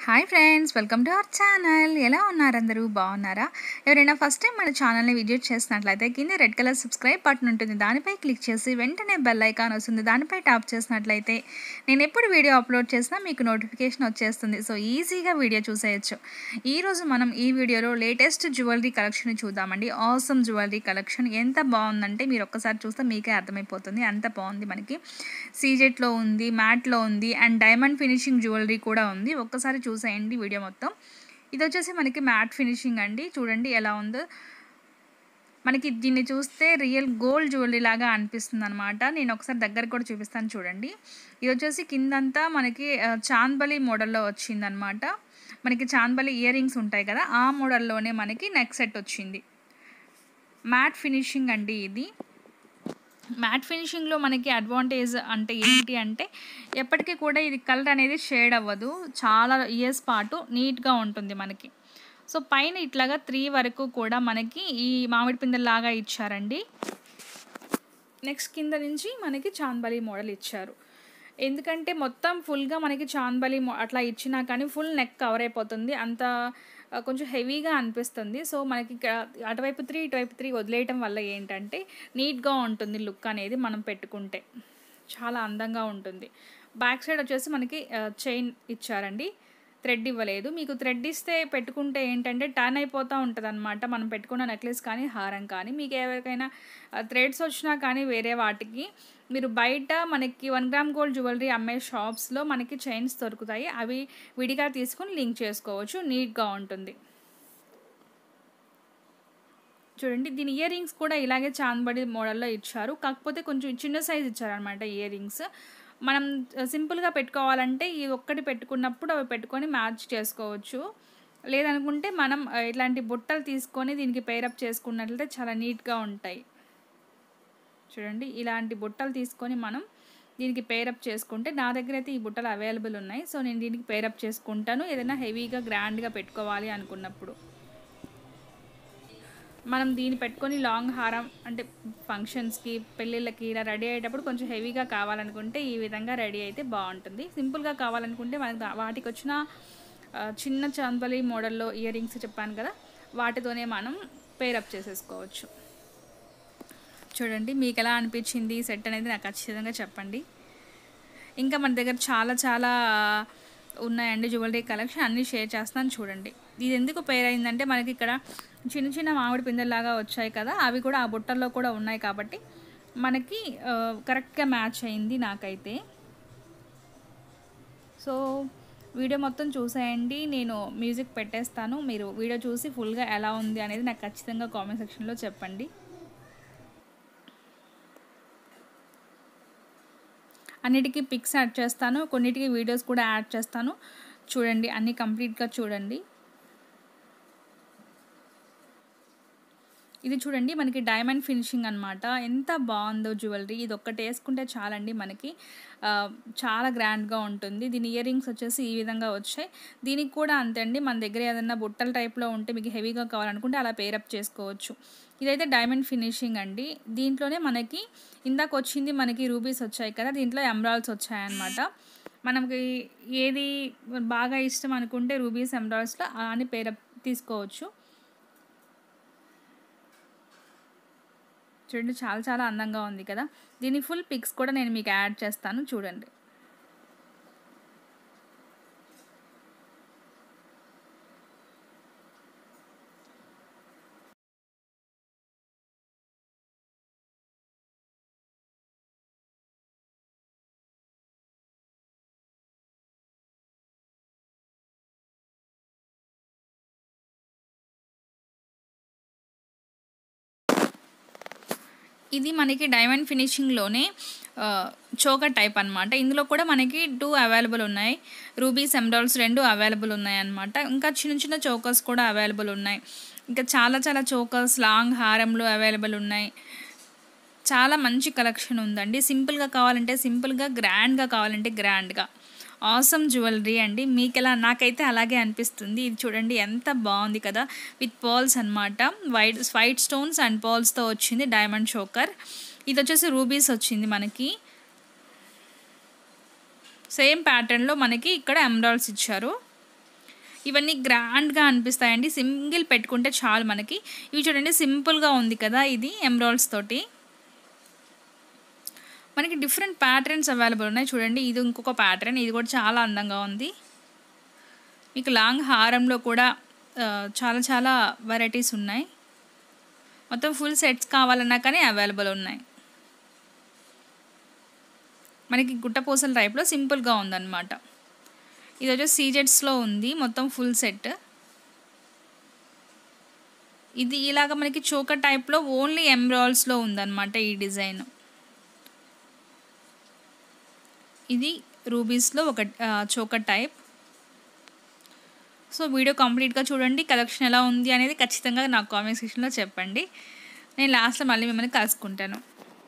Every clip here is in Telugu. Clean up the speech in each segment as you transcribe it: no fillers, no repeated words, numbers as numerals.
Hi friends, welcome to our channel. ఎలా ఉన్నారు అందరూ? బాగున్నారా? ఎవరైనా ఫస్ట్ టైం మన ఛానల్ని విజిట్ చేసినట్లయితే కింద రెడ్ కలర్ సబ్స్క్రైబ్ బటన్ ఉంటుంది, దానిపై క్లిక్ చేసి వెంటనే బెల్ ఐకాన్ వస్తుంది, దానిపై ట్యాప్ చేసినట్లయితే నేను ఎప్పుడు వీడియో అప్లోడ్ చేసినా మీకు నోటిఫికేషన్ వచ్చేస్తుంది. సో ఈజీగా వీడియో చూసేయచ్చు. ఈరోజు మనం ఈ వీడియోలో లేటెస్ట్ జ్యువెలరీ కలెక్షన్ చూద్దామండి. ఆసమ్ జ్యువెలరీ కలెక్షన్ ఎంత బాగుందంటే మీరు ఒక్కసారి చూస్తే మీకే అర్థమైపోతుంది. అంత బాగుంది. మనకి సీజెట్లో ఉంది, మ్యాట్లో ఉంది, అండ్ డైమండ్ ఫినిషింగ్ జ్యువెలరీ కూడా ఉంది. ఒక్కసారి చూసేయండి వీడియో మొత్తం. ఇది వచ్చేసి మనకి మ్యాట్ ఫినిషింగ్ అండి. చూడండి ఎలా ఉందో. మనకి దీన్ని చూస్తే రియల్ గోల్డ్ జ్యువెలరీ లాగా అనిపిస్తుంది అనమాట. నేను ఒకసారి దగ్గర కూడా చూపిస్తాను చూడండి. ఇది వచ్చేసి కిందంతా మనకి చాంద్బలి మోడల్లో వచ్చిందనమాట. మనకి చాంద్బలి ఇయర్ రింగ్స్ ఉంటాయి కదా, ఆ మోడల్లోనే మనకి నెక్ సెట్ వచ్చింది. మ్యాట్ ఫినిషింగ్ అండి ఇది. మ్యాట్ ఫినిషింగ్లో మనకి అడ్వాంటేజ్ అంటే ఏంటి అంటే ఎప్పటికీ కూడా ఇది కలర్ అనేది షేడ్ అవ్వదు. చాలా ఇయర్స్ పాటు నీట్గా ఉంటుంది మనకి. సో పైన ఇట్లాగా 3 వరకు కూడా మనకి ఈ మామిడి పిందెల్లాగా ఇచ్చారండి. నెక్స్ట్ కింద నుంచి మనకి చాంద్బలి మోడల్ ఇచ్చారు. ఎందుకంటే మొత్తం ఫుల్గా మనకి చాంద్బలి అట్లా ఇచ్చినా కానీ ఫుల్ నెక్ కవర్ అయిపోతుంది, అంత కొంచెం హెవీగా అనిపిస్తుంది. సో మనకి అటువైపు 3 ఇటువైపు 3 వదిలేయటం వల్ల ఏంటంటే నీట్గా ఉంటుంది లుక్ అనేది. మనం పెట్టుకుంటే చాలా అందంగా ఉంటుంది. బ్యాక్ సైడ్ వచ్చేసి మనకి చైన్ ఇచ్చారండి, థ్రెడ్ ఇవ్వలేదు. మీకు థ్రెడ్ ఇస్తే పెట్టుకుంటే ఏంటంటే టర్న్ అయిపోతూ ఉంటుంది అనమాట. మనం పెట్టుకున్న నెక్లెస్ కానీ హారం కానీ మీకు ఎవరికైనా థ్రెడ్స్ వచ్చినా కానీ వేరే వాటికి మీరు బయట మనకి 1 గ్రామ్ గోల్డ్ జ్యువెలరీ అమ్మే షాప్స్లో మనకి చైన్స్ దొరుకుతాయి. అవి విడిగా తీసుకొని లింక్ చేసుకోవచ్చు, నీట్గా ఉంటుంది. చూడండి, దీని ఇయర్ రింగ్స్ కూడా ఇలాగే చాంద్బడి మోడల్లో ఇచ్చారు. కాకపోతే కొంచెం చిన్న సైజ్ ఇచ్చారనమాట ఇయర్ రింగ్స్. మనం సింపుల్గా పెట్టుకోవాలంటే ఈ ఒక్కటి పెట్టుకున్నప్పుడు అవి పెట్టుకొని మ్యాచ్ చేసుకోవచ్చు. లేదనుకుంటే మనం ఇట్లాంటి బుట్టలు తీసుకొని దీనికి పేరప్ చేసుకున్నట్లయితే చాలా నీట్గా ఉంటాయి. చూడండి, ఇలాంటి బుట్టలు తీసుకొని మనం దీనికి పేరప్ చేసుకుంటే, నా దగ్గర అయితే ఈ బుట్టలు అవైలబుల్ ఉన్నాయి. సో నేను దీనికి పేరప్ చేసుకుంటాను ఏదైనా హెవీగా గ్రాండ్గా పెట్టుకోవాలి అనుకున్నప్పుడు. మనం దీన్ని పెట్టుకొని లాంగ్ హారం అంటే ఫంక్షన్స్కి, పెళ్ళిళ్ళకి ఇలా రెడీ అయ్యేటప్పుడు కొంచెం హెవీగా కావాలనుకుంటే ఈ విధంగా రెడీ అయితే బాగుంటుంది. సింపుల్గా కావాలనుకుంటే మనకి వాటికి వచ్చిన చిన్న చాంద్బలి మోడల్లో ఇయర్ రింగ్స్ చెప్పాను కదా, వాటితోనే మనం పేరప్ చేసేసుకోవచ్చు. చూడండి, మీకు ఎలా అనిపించింది సెట్ అనేది నాకు ఖచ్చితంగా చెప్పండి. ఇంకా మన దగ్గర చాలా ఉన్నాయండి జ్యువెలరీ కలెక్షన్, అన్నీ షేర్ చేస్తాను చూడండి. ఇది ఎందుకు పేర్ అయిందంటే మనకి ఇక్కడ చిన్న మామిడి పిందెల్లాగా వచ్చాయి కదా, అవి కూడా ఆ బుట్టల్లో కూడా ఉన్నాయి కాబట్టి మనకి కరెక్ట్గా మ్యాచ్ అయింది నాకైతే. సో వీడియో మొత్తం చూసేయండి, నేను మ్యూజిక్ పెట్టేస్తాను. మీరు వీడియో చూసి ఫుల్గా ఎలా ఉంది అనేది నాకు ఖచ్చితంగా కామెంట్ సెక్షన్లో చెప్పండి. అన్నిటికీ పిక్స్ యాడ్ చేస్తాను, కొన్నిటికి వీడియోస్ కూడా యాడ్ చేస్తాను. చూడండి, అన్నీ కంప్లీట్గా చూడండి. ఇది చూడండి, మనకి డైమండ్ ఫినిషింగ్ అనమాట. ఎంత బాగుందో జ్యువెలరీ. ఇది ఒక్కటి వేసుకుంటే చాలండి, మనకి చాలా గ్రాండ్గా ఉంటుంది. దీని ఇయర్ రింగ్స్ వచ్చేసి ఈ విధంగా వచ్చాయి. దీనికి కూడా అంతే అండి, మన దగ్గర ఏదైనా బుట్టల టైప్లో ఉంటే మీకు హెవీగా కావాలనుకుంటే అలా పేరప్ చేసుకోవచ్చు. ఇదైతే డైమండ్ ఫినిషింగ్ అండి. దీంట్లోనే మనకి ఇందాక వచ్చింది మనకి రూబీస్ వచ్చాయి కదా, దీంట్లో ఎమరాల్డ్స్ వచ్చాయన్నమాట. మనకి ఏది బాగా ఇష్టం అనుకుంటే రూబీస్ ఎమరాల్డ్స్లో అని పేరప్ తీసుకోవచ్చు. చూడండి, చాలా అందంగా ఉంది కదా. దీని ఫుల్ పిక్స్ కూడా నేను మీకు యాడ్ చేస్తాను చూడండి. ఇది మనకి డైమండ్ ఫినిషింగ్లోనే చోకర్ టైప్ అనమాట. ఇందులో కూడా మనకి 2 అవైలబుల్ ఉన్నాయి. రూబీస్ ఎమరాల్డ్స్ 2 అవైలబుల్ ఉన్నాయి అనమాట. ఇంకా చిన్న చోకర్స్ కూడా అవైలబుల్ ఉన్నాయి. ఇంకా చాలా చోకర్స్ లాంగ్ హారంలో అవైలబుల్ ఉన్నాయి. చాలా మంచి కలెక్షన్ ఉందండి. సింపుల్గా కావాలంటే సింపుల్గా, గ్రాండ్గా కావాలంటే గ్రాండ్గా. ఆసమ్ జ్యువెలరీ అండి. మీకు ఎలా, నాకైతే అలాగే అనిపిస్తుంది. ఇది చూడండి ఎంత బాగుంది కదా, విత్ పర్ల్స్ అనమాట. వైట్ స్టోన్స్ అండ్ పర్ల్స్తో వచ్చింది డైమండ్ చోకర్. ఇది వచ్చేసి రూబీస్ వచ్చింది మనకి. సేమ్ ప్యాటర్న్లో మనకి ఇక్కడ ఎమరాల్డ్స్ ఇచ్చారు. ఇవన్నీ గ్రాండ్గా అనిపిస్తాయండి. సింగిల్ పెట్టుకుంటే చాలు మనకి. ఇవి చూడండి సింపుల్గా ఉంది కదా, ఇది ఎమరాల్డ్స్ తోటి మనకి డిఫరెంట్ ప్యాటర్న్స్ అవైలబుల్ ఉన్నాయి. చూడండి ఇది ఇంకొక ప్యాటర్న్, ఇది కూడా చాలా అందంగా ఉంది. మీకు లాంగ్ హారంలో కూడా చాలా చాలా వెరైటీస్ ఉన్నాయి. మొత్తం ఫుల్ సెట్స్ కావాలన్నా కానీ అవైలబుల్ ఉన్నాయి. మనకి గుట్టపూసల టైప్లో సింపుల్గా ఉందన్నమాట. ఇది వచ్చి సీజెట్స్లో ఉంది, మొత్తం ఫుల్ సెట్. ఇది ఇలాగ మనకి చోకర్ టైప్లో ఓన్లీ ఎమరాల్డ్స్లో ఉందన్నమాట ఈ డిజైన్. ఇది రూబీస్లో ఒక చోకర్ టైప్. సో వీడియో కంప్లీట్గా చూడండి. కలెక్షన్ ఎలా ఉంది అనేది ఖచ్చితంగా నాకు కామెంట్ సెక్షన్లో చెప్పండి. నేను లాస్ట్లో మళ్ళీ మిమ్మల్ని కలుసుకుంటాను.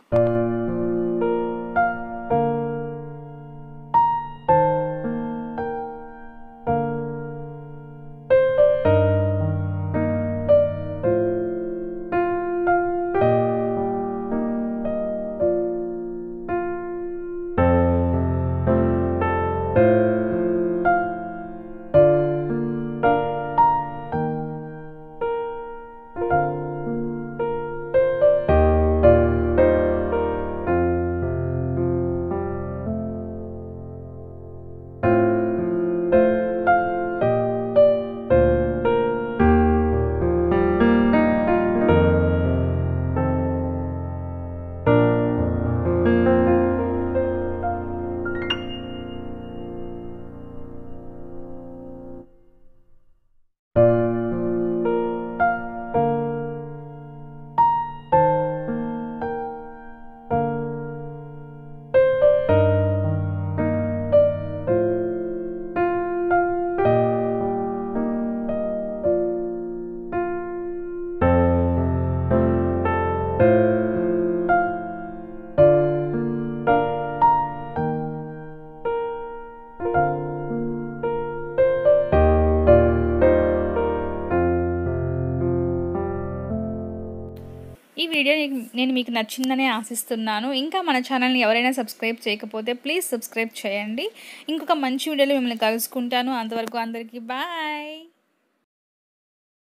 ఈ వీడియో నేను మీకు నచ్చిందని ఆశిస్తున్నాను. ఇంకా మన ఛానల్ని ఎవరైనా సబ్స్క్రైబ్ చేయకపోతే ప్లీజ్ సబ్స్క్రైబ్ చేయండి. ఇంకొక మంచి వీడియోలో మిమ్మల్ని కలుసుకుంటాను. అంతవరకు అందరికీ బాయ్.